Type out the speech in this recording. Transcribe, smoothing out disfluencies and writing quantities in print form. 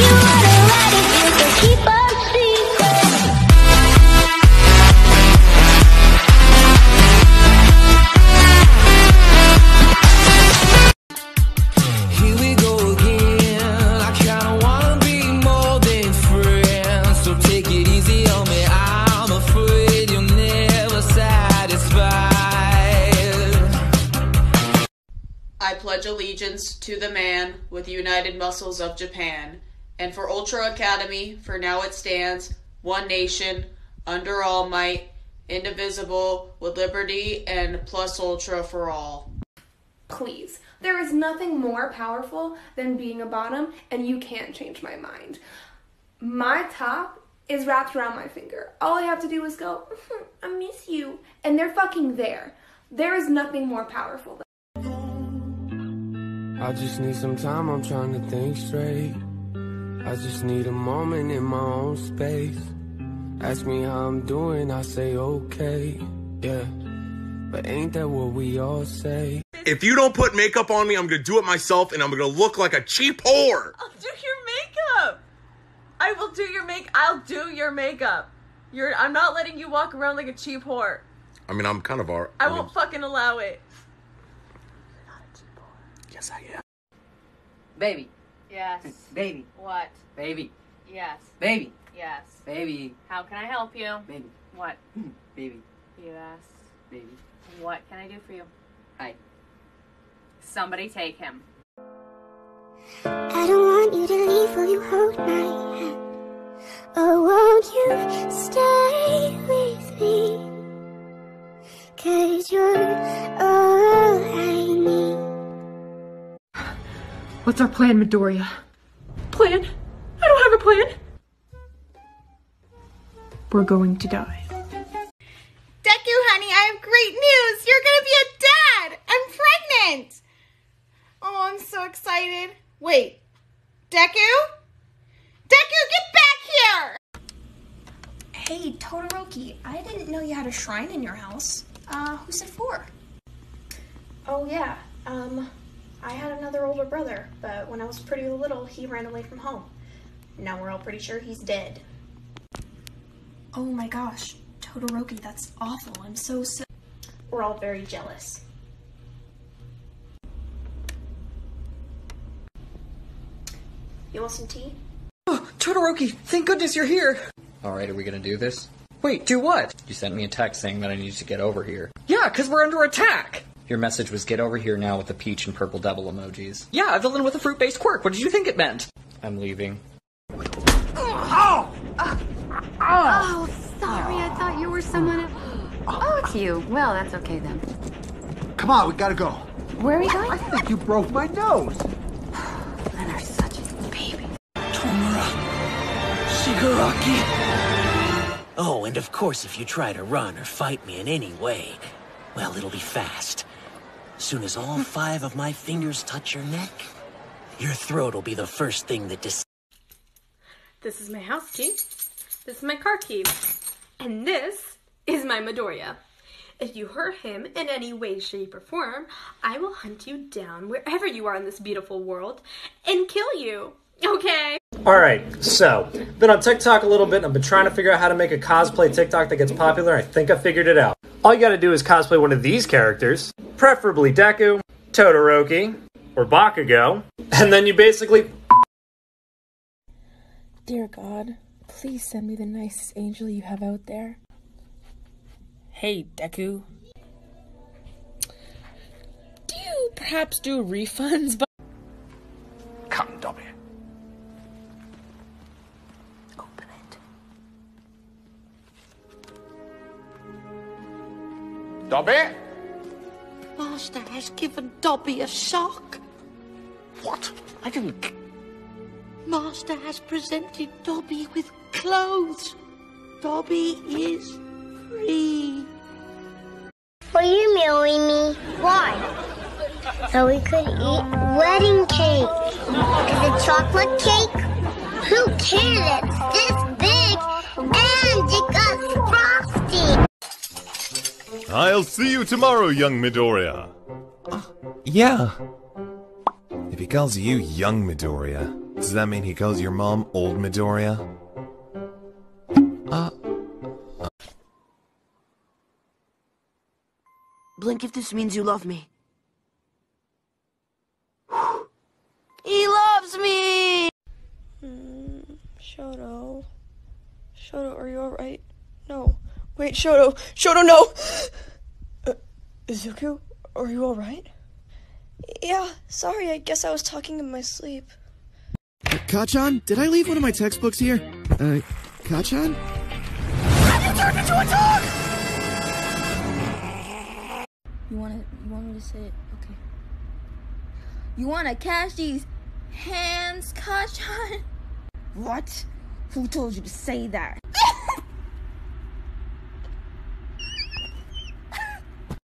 I pledge allegiance to the man with the United Muscles of Japan, and for Ultra Academy, for now it stands, one nation, under all might, indivisible, with liberty and plus ultra for all. Please, there is nothing more powerful than being a bottom, and you can't change my mind. My top is wrapped around my finger. All I have to do is go, I miss you, and they're fucking there. There is nothing more powerful than I just need some time, I'm trying to think straight. I just need a moment in my own space. Ask me how I'm doing, I say okay, yeah. But ain't that what we all say? If you don't put makeup on me, I'm gonna do it myself and I'm gonna look like a cheap whore! I'll do your makeup! I will do your I'll do your makeup. I'm not letting you walk around like a cheap whore. I mean, I'm kind of I won't fucking allow it. Yes, I am. Baby. Yes. Baby. What? Baby. Yes. Baby. Yes. Baby. How can I help you? Baby. What? Baby. Yes. Baby. What can I do for you? Hi. Somebody take him. I don't want you to leave, will you hold my hand? Or won't you stay with me? 'Cause you're all I need. What's our plan, Midoriya? Plan? I don't have a plan. We're going to die. Deku, honey, I have great news. You're gonna be a dad. I'm pregnant. Oh, I'm so excited. Wait, Deku? Deku, get back here! Hey, Todoroki, I didn't know you had a shrine in your house. Who's it for? Oh yeah, I had another older brother, but when I was pretty little, he ran away from home. Now we're all pretty sure he's dead. Oh my gosh, Todoroki, that's awful. I'm so sick. We're all very jealous. You want some tea? Oh, Todoroki, thank goodness you're here! Alright, are we gonna do this? Wait, do what? You sent me a text saying that I need to get over here. Yeah, 'cause we're under attack! Your message was get over here now with the peach and purple devil emojis. Yeah, a villain with a fruit-based quirk. What did you think it meant? I'm leaving. Oh! Oh, sorry, I thought you were someone else. Oh, it's you. Well, that's okay then. Come on, we gotta go. Where are we going? I think you broke my nose. Men are such a baby. Tomura. Shigaraki. Oh, and of course, if you try to run or fight me in any way, well, it'll be fast. Soon as all 5 of my fingers touch your neck, your throat will be the first thing that This is my house key. This is my car key. And this is my Midoriya. If you hurt him in any way, shape, or form, I will hunt you down wherever you are in this beautiful world and kill you. Okay? Alright, so, been on TikTok a little bit and I've been trying to figure out how to make a cosplay TikTok that gets popular. I think I figured it out. All you gotta do is cosplay one of these characters, preferably Deku, Todoroki, or Bakugo, and then you basically... Dear God, please send me the nicest angel you have out there. Hey, Deku. Do you perhaps do refunds? Come, Dobby. Open it. Dobby? Master has given Dobby a shock. What? I didn't... Master has presented Dobby with clothes. Dobby is free. Were you marrying me? Why? So we could eat wedding cake. Is it chocolate cake? Who cares? It's this big and it got frosty. I'll see you tomorrow, young Midoriya. Yeah. If he calls you young Midoriya, does that mean he calls your mom old Midoriya? Blink if this means you love me. He loves me! Shoto. Shoto, are you alright? No. Wait, Shoto! Shoto, no! Izuku, are you alright? Yeah, sorry, I guess I was talking in my sleep. Kacchan, did I leave one of my textbooks here? Kacchan? Have you turned into a dog?! You want me to say it? Okay. You wanna catch these hands, Kacchan? What? Who told you to say that?